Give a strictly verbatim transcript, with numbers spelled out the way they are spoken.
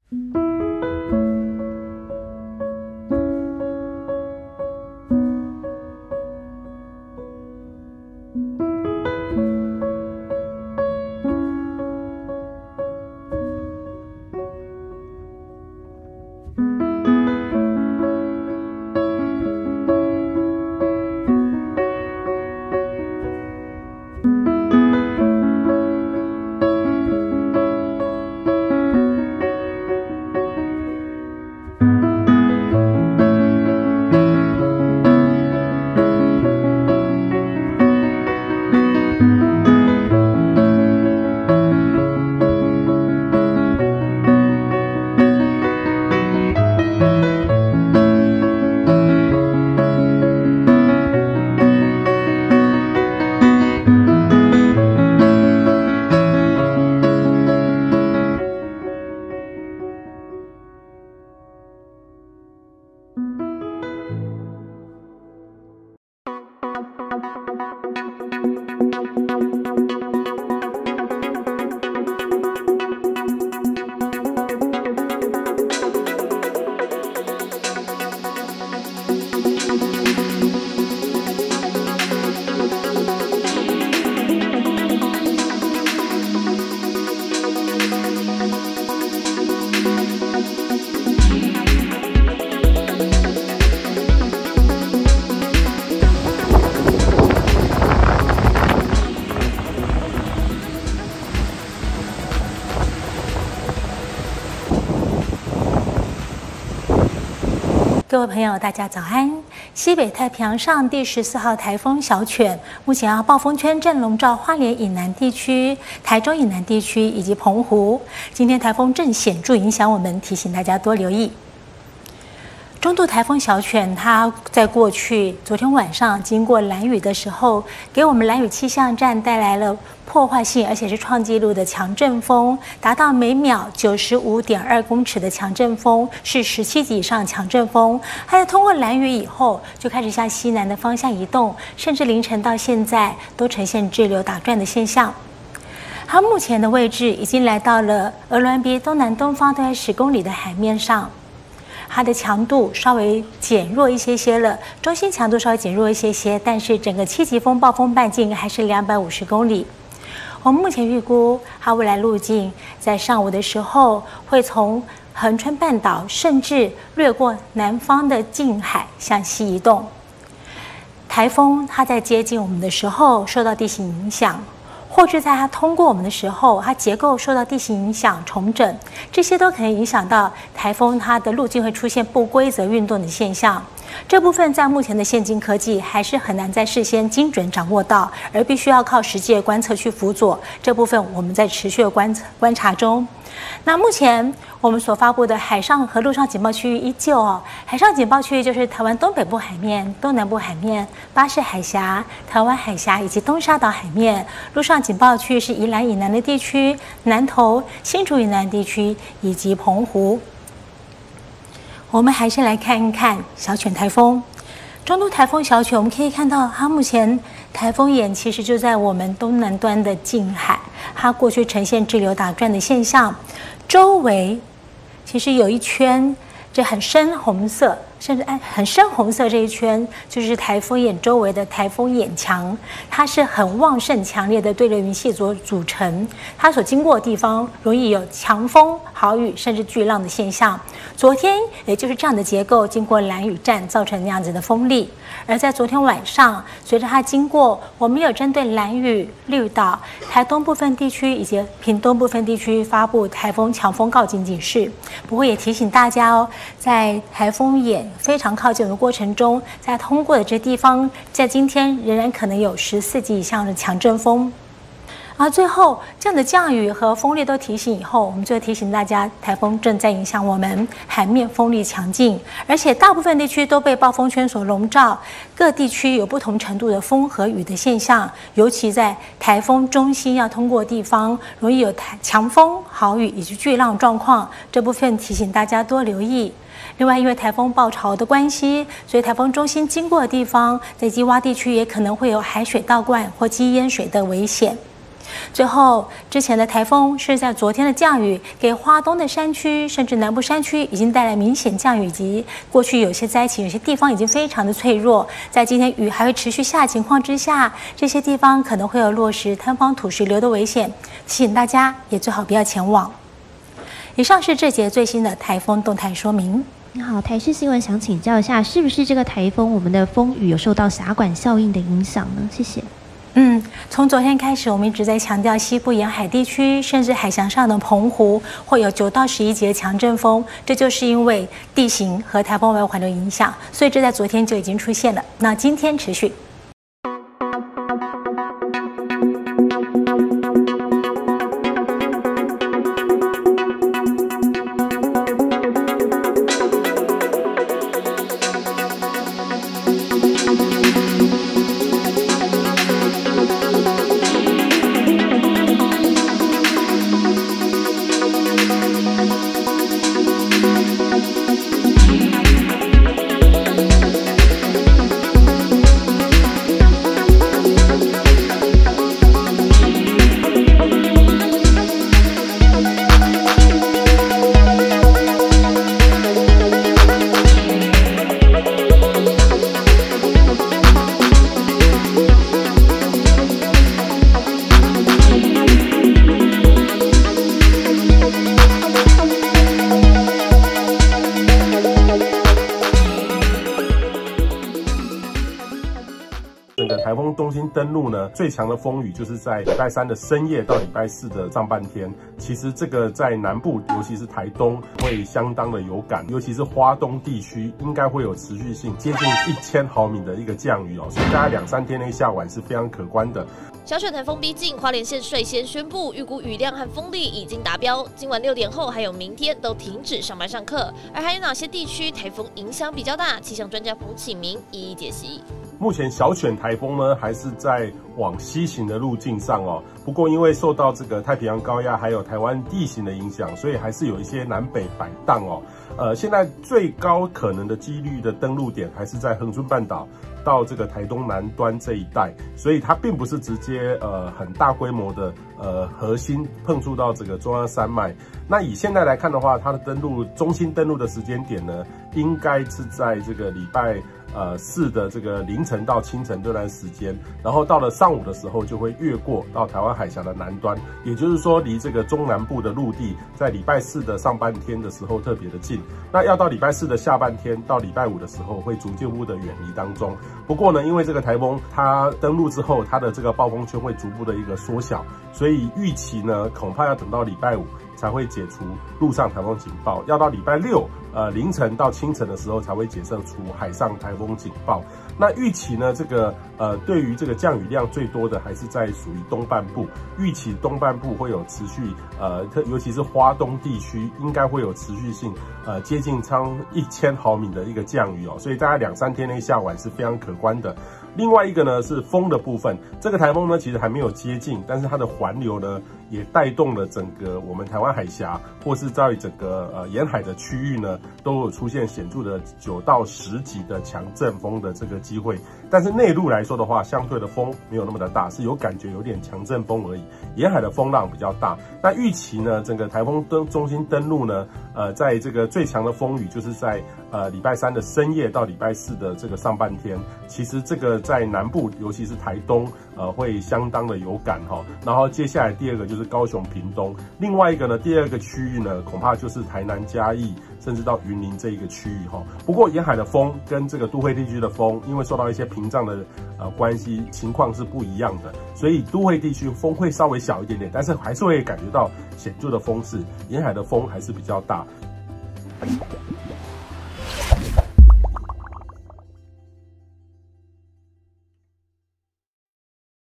各位朋友，大家早安！西北太平洋上第十四号台风小犬，目前啊暴风圈正笼罩花莲以南地区、台中以南地区以及澎湖。今天台风正显著影响我们，提醒大家多留意。中度台风小犬，它在过去昨天晚上经过兰屿的时候，给我们兰屿气象站带来了破坏性而且是创纪录的强阵风，达到每秒九十五点二公尺的强阵风，是十七级以上强阵风。它在通过兰屿以后，就开始向西南的方向移动，甚至凌晨到现在都呈现滞留打转的现象。它目前的位置已经来到了鹅銮鼻东南东方大概十公里的海面上。它的强度稍微减弱一些些了，中心强度稍微减弱一些些，但是整个七级风暴风半径还是两百五十公里。我们目前预估它未来路径在上午的时候会从恒春半岛，甚至掠过南方的近海向西移动。台风它在接近我们的时候受到地形影响，或是在它通过我们的时候，它结构受到地形影响重整，这些都可能影响到台风它的路径会出现不规则运动的现象。这部分在目前的现今科技还是很难在事先精准掌握到，而必须要靠实际的观测去辅佐。这部分我们在持续的观测观察中。那目前我们所发布的海上和陆上警报区域依旧哦，海上警报区域就是台湾东北部海面、东南部海面、巴士海峡、台湾海峡以及东沙岛海面；陆上警报区域是宜兰以南的地区、南投、新竹以南地区以及澎湖。我们还是来看一看小犬台风。中度台风小犬，我们可以看到它目前台风眼其实就在我们东南端的近海，它过去呈现滞留打转的现象，周围其实有一圈这很深红色，甚至很深红色这一圈就是台风眼周围的台风眼墙，它是很旺盛强烈的对流云系所组成，它所经过的地方容易有强风、豪雨甚至巨浪的现象。昨天也就是这样的结构经过兰屿站造成那样子的风力，而在昨天晚上随着它经过，我们有针对兰屿、绿岛、台东部分地区以及屏东部分地区发布台风强风告警警示。不过也提醒大家哦，在台风眼非常靠近的过程中，在通过的这地方，在今天仍然可能有十四级以上的强阵风。而最后，这样的降雨和风力都提醒以后，我们就提醒大家，台风正在影响我们，海面风力强劲，而且大部分地区都被暴风圈所笼罩，各地区有不同程度的风和雨的现象，尤其在台风中心要通过的地方，容易有台强风、豪雨以及巨浪状况，这部分提醒大家多留意。另外，因为台风暴潮的关系，所以台风中心经过的地方，在低洼地区也可能会有海水倒灌或积淹水的危险。 最后，之前的台风是在昨天的降雨，给花东的山区甚至南部山区已经带来明显降雨及过去有些灾情，有些地方已经非常的脆弱。在今天雨还会持续下情况之下，这些地方可能会有落石、坍方、土石流的危险，提醒大家也最好不要前往。以上是这节最新的台风动态说明。 你好，台视新闻想请教一下，是不是这个台风我们的风雨有受到狭管效应的影响呢？谢谢。 嗯，从昨天开始，我们一直在强调西部沿海地区，甚至海峡上的澎湖会有九到十一级的强阵风，这就是因为地形和台风外环流影响，所以这在昨天就已经出现了。那今天持续。 整个台风中心登陆呢，最强的风雨就是在礼拜三的深夜到礼拜四的上半天。其实这个在南部，尤其是台东，会相当的有感，尤其是花东地区，应该会有持续性接近一千毫米的一个降雨哦，所以大概两三天内下完是非常可观的。 小犬台风逼近，花莲县率先宣布，预估雨量和风力已经达标。今晚六点后还有明天都停止上班上课。而还有哪些地区台风影响比较大？气象专家彭启明一一解析。 目前小犬台风呢，还是在往西行的路径上哦。不过因为受到这个太平洋高压还有台湾地形的影响，所以还是有一些南北摆荡哦。呃，现在最高可能的几率的登陆点还是在恒春半岛到这个台东南端这一带，所以它并不是直接呃很大规模的呃核心碰触到这个中央山脉。那以现在来看的话，它的登陆中心登陆的时间点呢，应该是在这个礼拜。呃，四的这个凌晨到清晨这段时间，然后到了上午的时候就会越过到台湾海峡的南端，也就是说离这个中南部的陆地在礼拜四的上半天的时候特别的近。那要到礼拜四的下半天到礼拜五的时候会逐渐的远离当中。不过呢，因为这个台风它登陆之后，它的这个暴风圈会逐步的一个缩小，所以预期呢恐怕要等到礼拜五才会解除陆上台风警报，要到礼拜六呃凌晨到清晨的时候才会解设出海上台风警报。那预期呢，这个呃对于这个降雨量最多的还是在属于东半部，预期东半部会有持续呃特尤其是花东地区应该会有持续性呃接近超一千毫米的一个降雨哦，所以大概两三天内下完是非常可观的。另外一个呢是风的部分，这个台风呢其实还没有接近，但是它的环流呢也带动了整个我们台湾海峡或是在整个呃沿海的区域呢都有出现显著的九到十级的强阵风的这个机会。但是内陆来说的话，相对的风没有那么的大，是有感觉有点强阵风而已，沿海的风浪比较大。那预期呢，整个台风登中心登陆呢，呃，在这个最强的风雨就是在呃礼拜三的深夜到礼拜四的这个上半天，其实这个在南部，尤其是台东，呃，会相当的有感哈。然后接下来第二个就是高雄、屏东，另外一个呢，第二个区域呢，恐怕就是台南、嘉义，甚至到云林这一个区域哈。不过沿海的风跟这个都会地区的风，因为受到一些屏障的呃关系，情况是不一样的，所以都会地区风会稍微小一点点，但是还是会感觉到显著的风势，沿海的风还是比较大。